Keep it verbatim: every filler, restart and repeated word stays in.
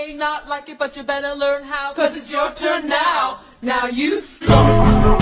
may not like it, but you better learn how, 'cause it's your turn now. Now you suck.